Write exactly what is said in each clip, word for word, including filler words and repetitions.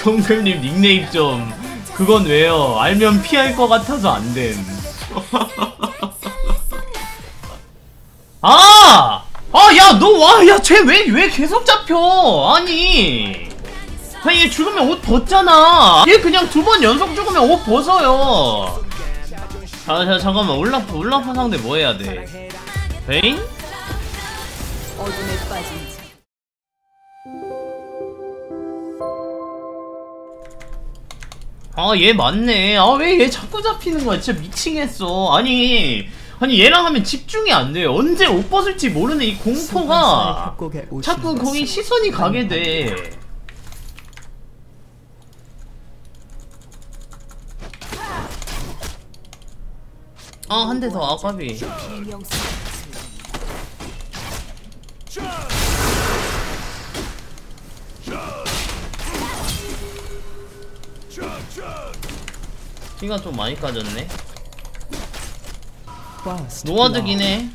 정글님 닉네임 좀 그건 왜요? 알면 피할 것 같아서 안됨. 아! 아, 야, 너, 와, 야, 쟤 왜, 왜 계속 잡혀? 아니. 아니, 얘 죽으면 옷 벗잖아. 얘 그냥 두 번 연속 죽으면 옷 벗어요. 아, 자, 잠깐만. 올라프, 올라프 상대 뭐 해야 돼? 베인? 어둠에 빠진 자. 아, 얘 맞네. 아, 왜 얘 자꾸 잡히는 거야? 진짜 미치겠어. 아니, 아니, 얘랑 하면 집중이 안 돼요. 언제 옷 벗을지 모르는 이 공포가 자꾸 거기 시선이 가게 돼. 아, 한 대 더 아까비. 피가 좀 많이 까졌네. 노아드긴 해.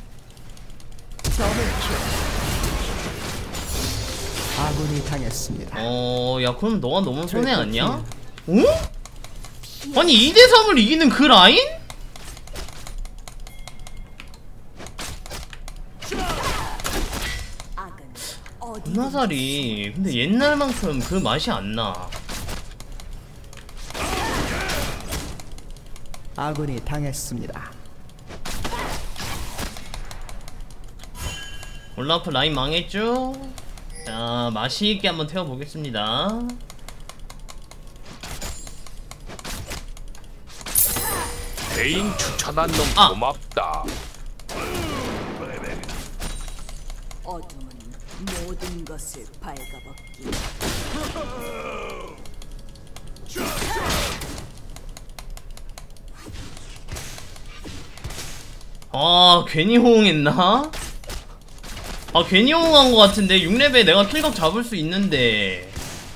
아군이 당했습니다. 어, 야, 그럼 너가 너무 손해 아니야? 어? 아니 이 대 삼을 이기는 그 라인? 군화살이 근데 옛날만큼 그 맛이 안 나. 아군이 당했습니다. 올라프 라인 망했죠? 자, 맛있게 한번 태워보겠습니다. 개인 추천한 놈 아. 고맙다. 어둠은 모든 것을 밝아먹기. 아, 괜히 호응했나? 아, 괜히 호응한 것 같은데. 육 레벨 내가 킬각 잡을 수 있는데.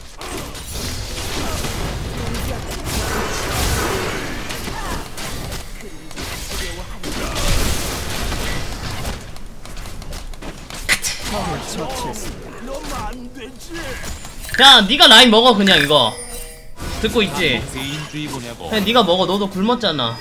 야, 니가 라인 먹어. 그냥 이거 듣고 있지? 개인주의 보냐고. 그냥 니가 먹어. 너도 굶었잖아.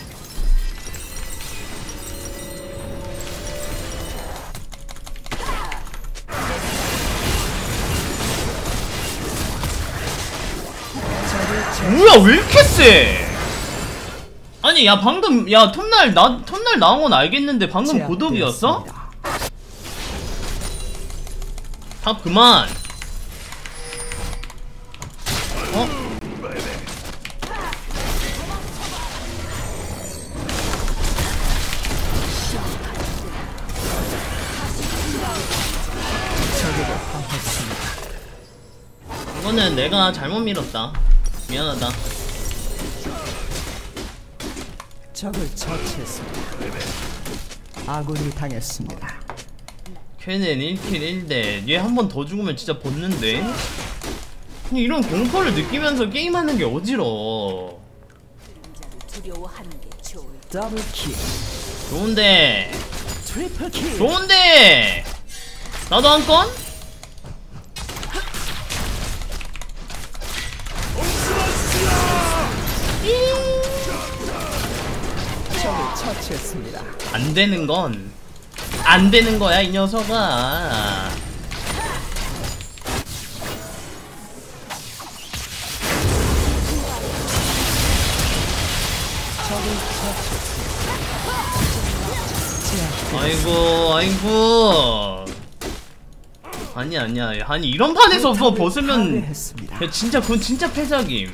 뭐야, 왜 이렇게 세? 아니, 야, 방금, 야, 톱날, 나, 톱날 나온 건 알겠는데, 방금 고독이었어? 탑 그만. 어? 이거는 내가 잘못 밀었다. 미안하다. 적을 처치했습니다. 아군이 당했습니다. 걔는 일 킬 일 대. 얘 한 번 더 죽으면 진짜 벗는데? 그냥 이런 공포를 느끼면서 게임하는 게 어지러워. 두려워하는 게 좋을. 더블킬, 좋은데. 트리플킬. 좋은데. 나도 한 건? 적을 처치했습니다. 안 되는 건 안 되는 거야, 이 녀석아. 적을 처치했습니다. 아이고, 아이고. 아니, 아니야. 아니, 이런 판에서 그거 벗으면 했습니다. 야, 진짜 그건 진짜 패작임.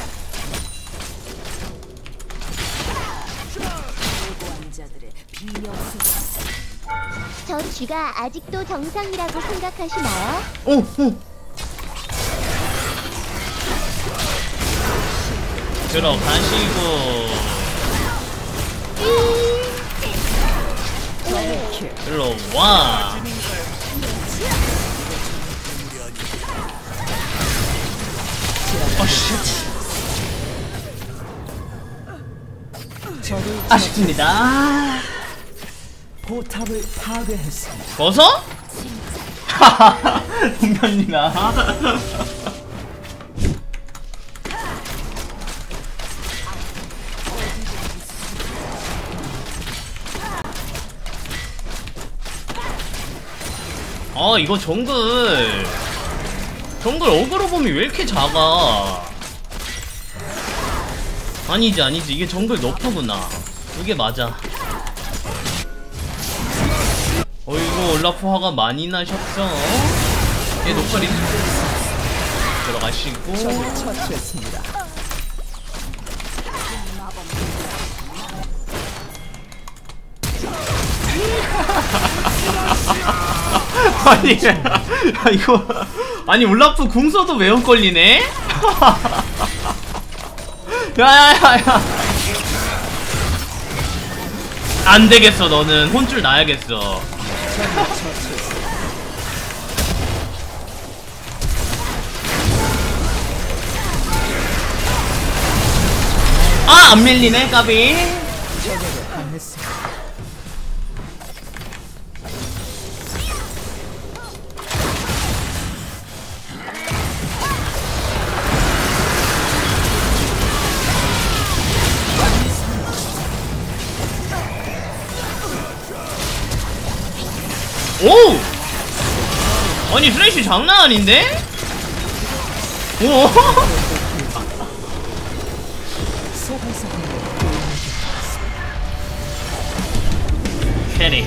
고관자들의 비명수. 저 쥐가 아직도 정상이라고 생각하시나요? 오, 오. 들어가시고. 일로 와. 어씨. 아쉽습니다. 포탑을 파괴했습니다. 벗어? 하하하. 동현이나. 뭐야 이거 정글 정글 어그로 범위 왜 이렇게 작아? 아니지 아니지 이게 정글 너프구나. 이게 맞아. 어이구 올라프 화가 많이 나셨어. 얘 녹화리 들어가시고. 적을 처치했습니다. 아니 야, 이거 아니 올라프 궁 써도 매운 걸리네? 야야야야 안되겠어 너는 혼줄 나야겠어. 아 안밀리네 까비. 적에게 당했습니다. 오! 아니 슬래시 장난 아닌데? 오! 캐리.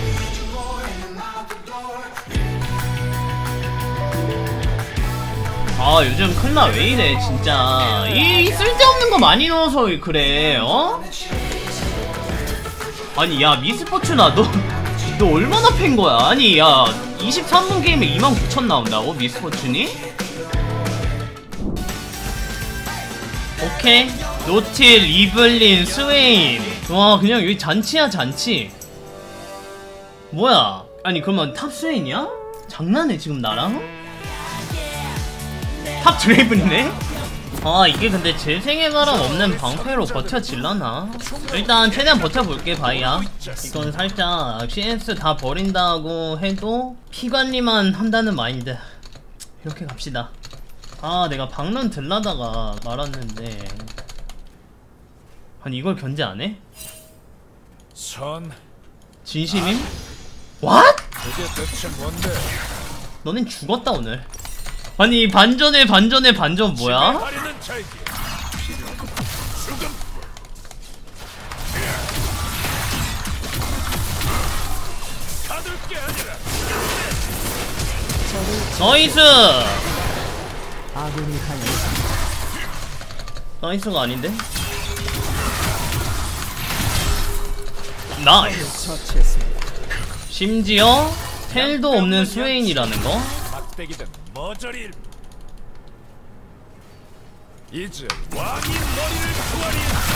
아 요즘 클라 왜 이래 진짜. 이 쓸데없는 거 많이 넣어서 그래. 어? 아니 야 미스포츠나 너 너 얼마나 팬 거야? 아니 야 이십삼 분 게임에 이만 구천 나온다고? 미스포츠니? 오케이 노틸, 이블린, 스웨인. 와 그냥 여기 잔치야 잔치. 뭐야 아니 그러면 탑 스웨인이야? 장난해 지금 나랑? 탑 드레이븐이네? 아 이게 근데 재생의 바람 없는 방패로 버텨질라나? 일단 최대한 버텨볼게 바이야. 이건 살짝 씨에스 다 버린다고 해도 피관리만 한다는 마인드. 이렇게 갑시다. 아 내가 방론 들라다가 말았는데 아니 이걸 견제 안해? 선 진심임? What? 그게 대체 뭔데? 너넨 죽었다 오늘. 아니 반전에 반전에 반전 뭐야? 나이스! 아군이 당했습니다. 나이스가 아닌데? 나이스! 처치했습니다. 심지어 텔도 없는 스웨인이라는 거? 막대기든 머저리 이제 왕이 머리를 구하리.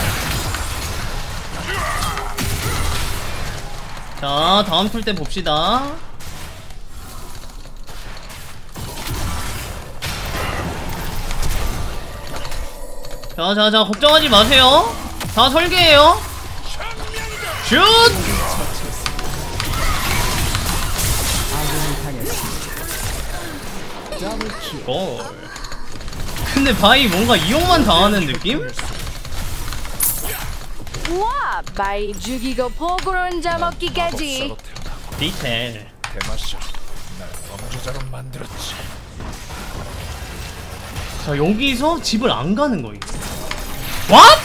자 다음 툴 때 봅시다. 자자자 걱정하지 마세요. 다 설계예요. 슛! 아군이 당했습니다. 더블킬. 골. 근데 바이 뭔가 이용만 당하는 느낌? 우와, 바이 죽이고 포구론 잡먹기까지. 디테일. 대마셔 날 범죄자로 만들었지. 자 여기서 집을 안 가는 거임. What?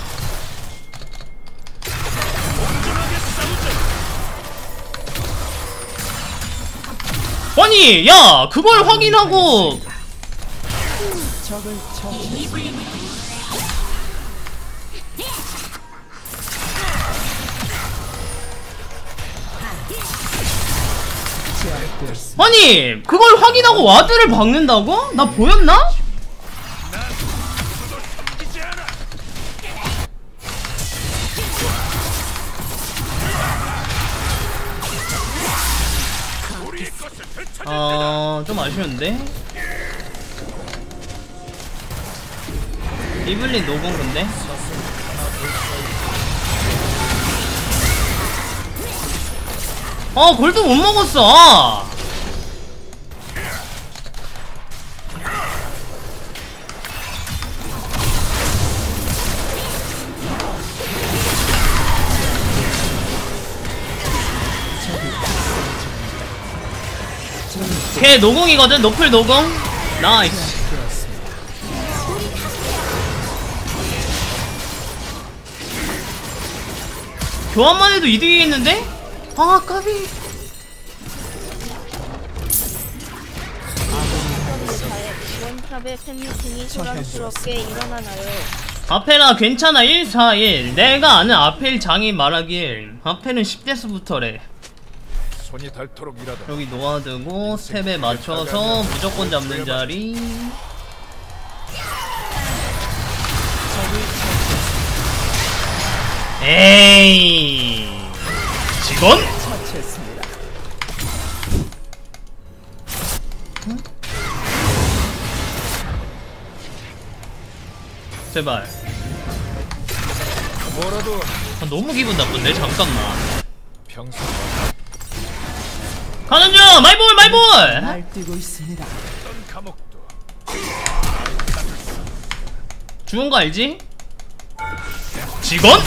아니 야 그걸 확인하고 적을 처치했습니다. 제압되었습니다. 아니 그걸 확인하고 와드를 박는다고? 나 보였나? 어... 좀 아쉬운데? 이블린 노공 근데? 어 골드 못 먹었어! 걔 노공이거든. 노플 노공. 나이스. 교환만 해도 이득이겠는데? 아 까비. 원탑의 팬미팅이 소란스럽게 일어나나요? 아페라 괜찮아. 일 사 일. 내가 아는 아펠 장이 말하길 아펠은 십 대수부터래. 손이 닳도록 일하다. 여기 놓아두고 스텝에 맞춰서 무조건 잡는 자리. 에이 직원? 처치했습니다. 응? 제발. 뭐라도 아, 너무 기분 나쁜데? 잠깐만. 평소 가는 중! 마이볼 마이볼! 날뛰고 있습니다. 어떤 감옥도 죽은 거 알지? 직원?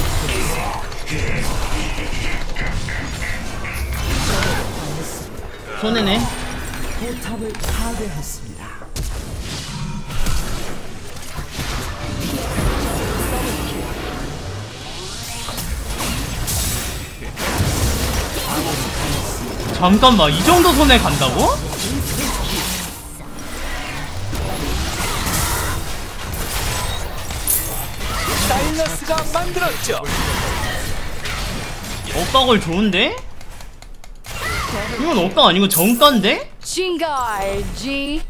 손해네. 포탑을 파괴했습니다. 잠깐만, 이 정도 손해 간다고? 사일러스가 만들었죠. 억각을 좋은데? 이건 억각 아니고 정가인데? 친가 알지?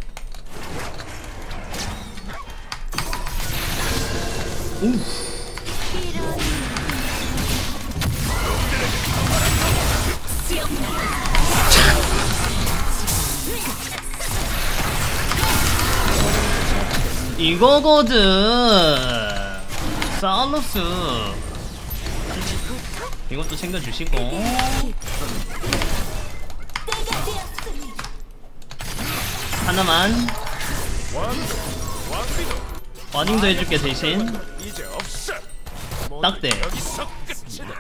이거거든. 사우루스. 이것도 챙겨주시고. 하나만. 와닝도 해줄게 대신. 이제 없어. 딱대. 여기서 끝이다.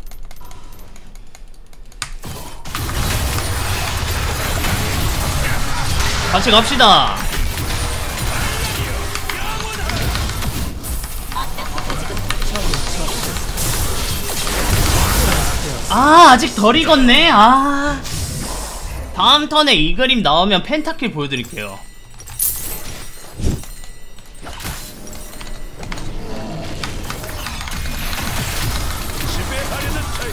같이 갑시다. 아 아직 덜 익었네. 아 다음 턴에 이 그림 나오면 펜타킬 보여드릴게요. 지배하려는 타입.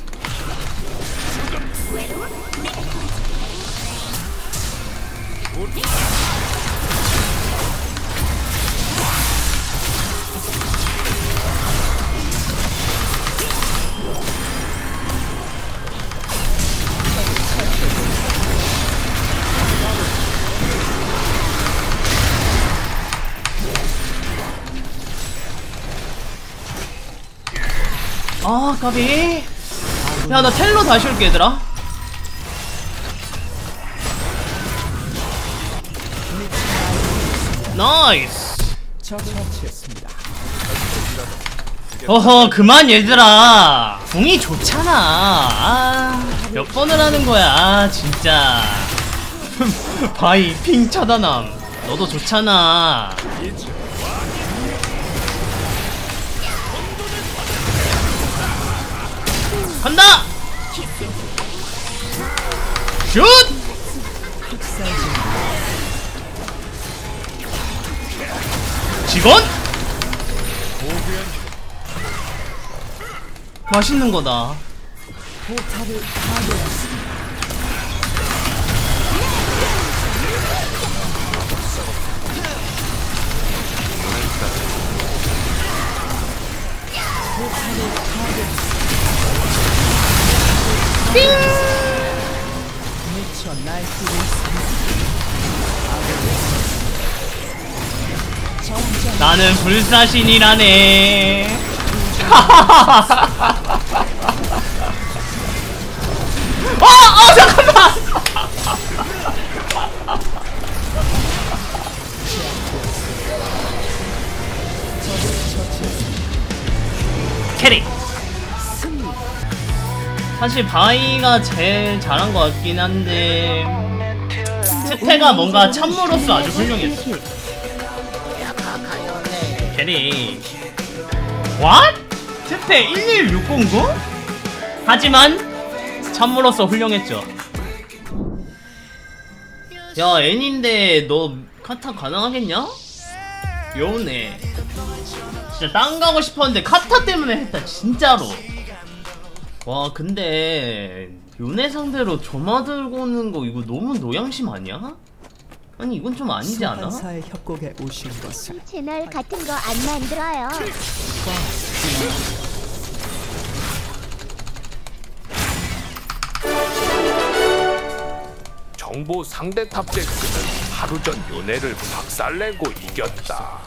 아 까비. 야 나 텔로 다시 올게 얘들아. 나이스. 처치했습니다. 어허 그만 얘들아. 궁이 좋잖아. 아, 몇 번을 하는 거야. 아 진짜. 바이 핑 차단함. 너도 좋잖아. 간다! 슛! 직원? 맛있는 거다. 포탑을 파괴했습니다. 포탑을 파괴했습니다. 미쳐 날뛰고 있습니다. 나는 불사신이라네. 어! 어! 잠깐만! 캐리! 사실 바이가 제일 잘한 것 같긴 한데 스페가 뭔가 참모로서 아주 훌륭했어. 캐리 What? 스페 일일육공구? 하지만 참모로서 훌륭했죠. 야 애니인데 너 카타 가능하겠냐? 여우네. 진짜 딴 가고 싶었는데 카타 때문에 했다 진짜로. 와 근데 요네 상대로 점화 들고 오는 거 이거 너무 노양심 아니야? 아니 이건 좀 아니지 않아? 소환사의 협곡에 오신 것을 채널 같은 거 안 만들어요. 정보 상대 탑 잭스는 하루 전 요네를 박살내고 이겼다.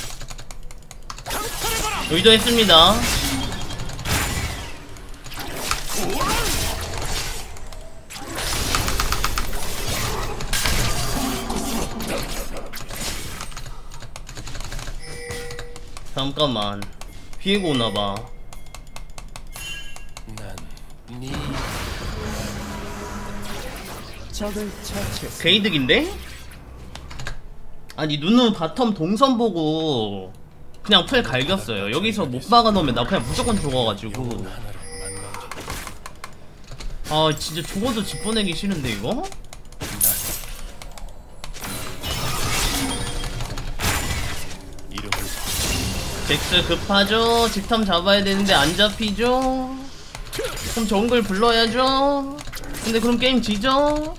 의도했습니다. 잠깐만 비에고 오나봐. 난네 적을 처치했습니다. 게이득인데? 아니 누누 바텀 동선 보고 그냥 풀 갈겼어요. 여기서 못 박아놓으면 나 그냥 무조건 죽어가지고. 아 진짜 죽어도 집 보내기 싫은데 이거? 잭스 급하죠? 집탐 잡아야 되는데 안 잡히죠? 그럼 정글 불러야죠? 근데 그럼 게임 지죠?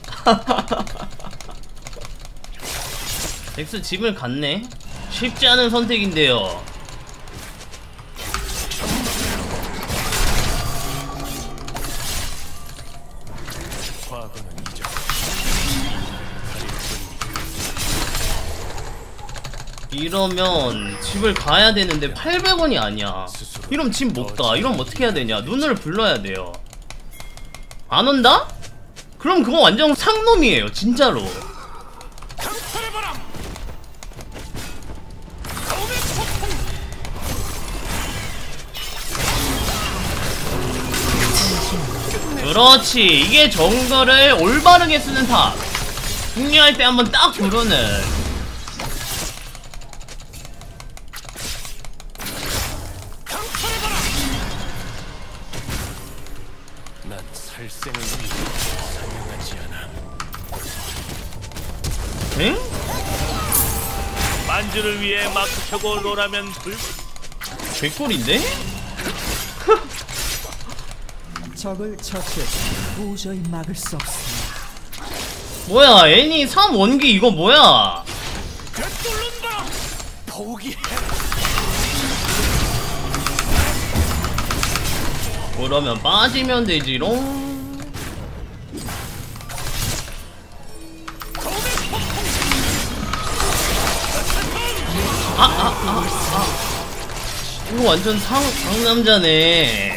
잭스 집을 갔네? 쉽지 않은 선택인데요. 이러면 집을 가야 되는데 팔백 원이 아니야. 이러면 집 못 가. 이러면 어떻게 해야 되냐? 눈을 불러야 돼요. 안 온다? 그럼 그거 완전 상놈이에요 진짜로. 그렇지. 이게 정글을 올바르게 쓰는 탑. 승리할 때 한번 딱 부르는. 난 살생을 위해 사용하지 않아. 응? 만주를 위해 막 켜고 노라면 불. 개꿀인데? 적을 처치했습니다. 도저히 막을 수 없습니다. 뭐야 애니 삼 원기 이거 뭐야? 뚫는다. 포기해. 그러면 빠지면 되지롱. 아, 아, 아, 아. 이거 완전 상, 상남자네.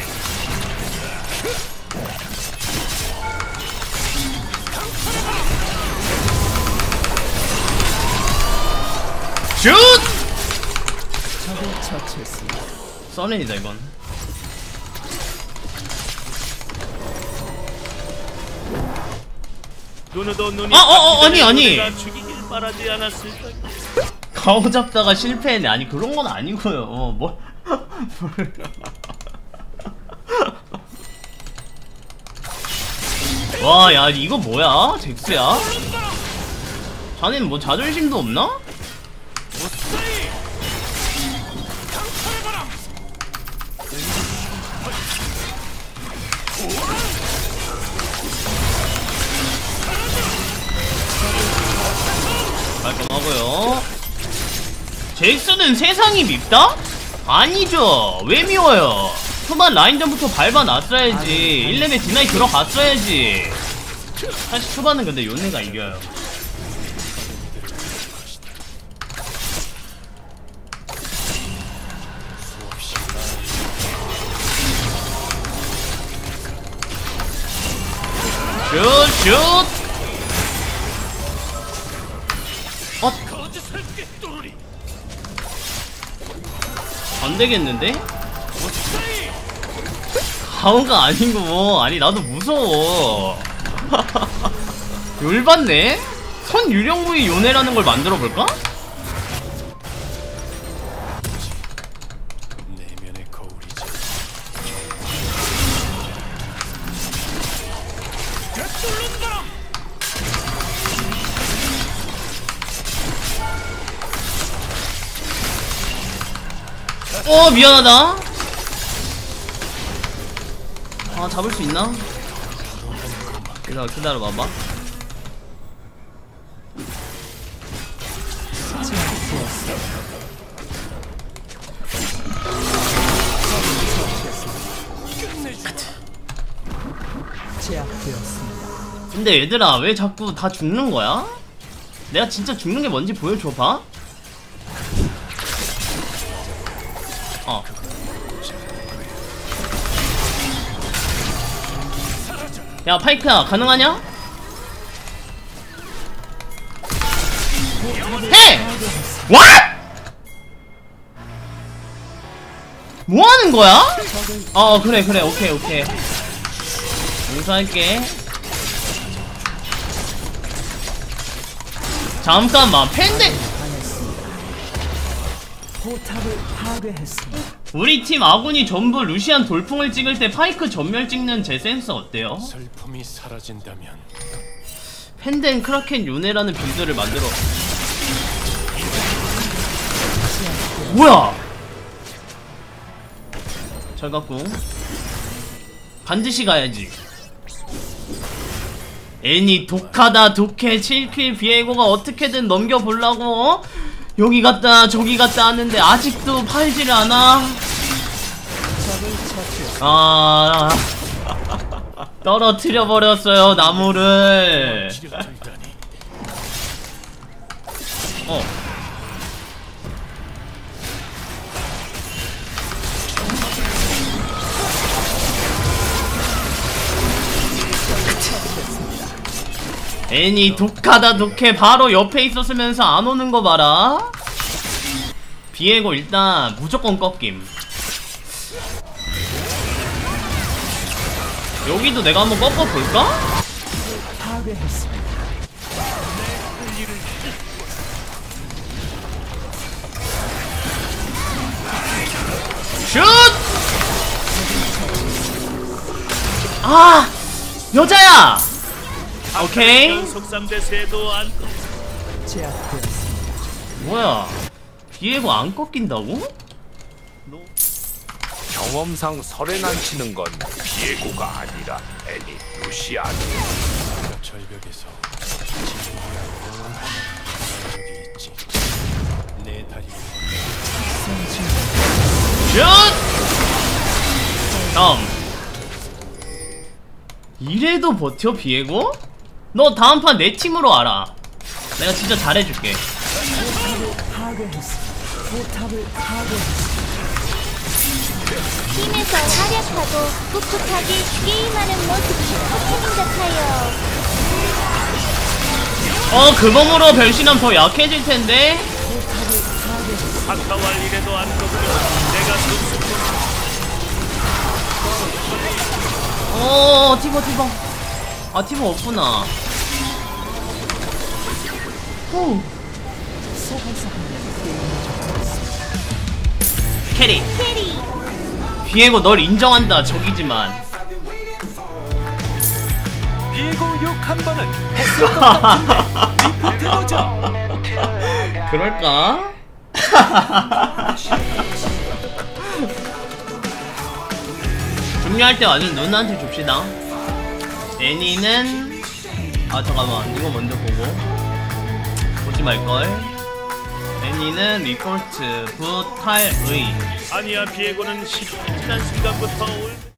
슛! 적을 처치했습니다. 써렌이다 이건. 눈으로 눈이 아, 어, 어, 아니, 아니. 내가 죽이길 바라지 않았을까? 가오 잡다가 실패했네. 아니 그런 건 아니고요. 어, 뭐. 와, 야 이거 뭐야? 잭스야? 자네는 뭐 자존심도 없나? 깔끔하고요. 잭스는 세상이 밉다? 아니죠. 왜 미워요? 초반 라인전부터 밟아놨어야지. 일 레벨 디나이 들어갔어야지. 사실 초반은 근데 요네가 이겨요. 슛! 슛! 어? 안되겠는데? 가오가 아니고 뭐. 아니 나도 무서워. 열받네? 선 유령무의 요네라는 걸 만들어 볼까? 어 미안하다. 아 잡을 수 있나? 기다려 기다려 봐봐. 제압되었습니다. 근데 얘들아 왜 자꾸 다 죽는 거야? 내가 진짜 죽는 게 뭔지 보여줘봐. 어. 야 파이크야 가능하냐? 해! What? 뭐하는 거야? 어 그래 그래 오케이 오케이 용서할게. 잠깐만 팬데 포탑을 파괴했습니다. 우리 팀 아군이 전부 루시안 돌풍을 찍을 때 파이크 전멸 찍는 제 센스 어때요? 슬픔이 사라진다면 펜덴 크라켄 요네라는 빌드를 만들어. 뭐야? 잘 갔고 반드시 가야지. 애니 독하다 독해 칠 킬 비에고가 어떻게든 넘겨보려고 어? 여기 갔다 저기 갔다 하는데 아직도 팔지를 않아. 아 떨어뜨려 버렸어요 나무를. 어. 애니 독하다 독해 바로 옆에 있었으면서 안 오는 거 봐라. 비에고 일단 무조건 꺾임. 여기도 내가 한번 꺾어볼까? 파괴했습니다. 슛! 아! 여자야! 오케이. 제압되었습니다. 뭐야? 비에고 안 꺾인다고? 경험상 설에 난치는 건 비에고가 아니라 애니 루시안. 절벽에서 진리가 영원한 적이 있지. 내 다리를 슛! 다음. 이래도 버텨 비에고? 너 다음 판 내 팀으로 와라. 내가 진짜 잘해줄게. 파괴했습니다. 포탑을 파괴했습니다. 팀에서 활약하고 꿋꿋하게 게임하는 모습이 포켓인 같아요. 어 그범으로 변신하면 더 약해질 텐데. 아까워 이래도 안 꺾여. 내가 그 어 티버 티버. 아 티버 없구나. 후. 캐리. 캐리. 비에고 널 인정한다. 적이지만. 비에고 욕 한 번은 했을 것 같은데 리포트 보자. 그럴까? 중요할 때 완전 누나한테 줍시다. 애니는 아 잠깐만 이거 먼저 보고 보지 말걸. 애니는 리포트 부탈의 아니야 비에고는 시간 순간부터 올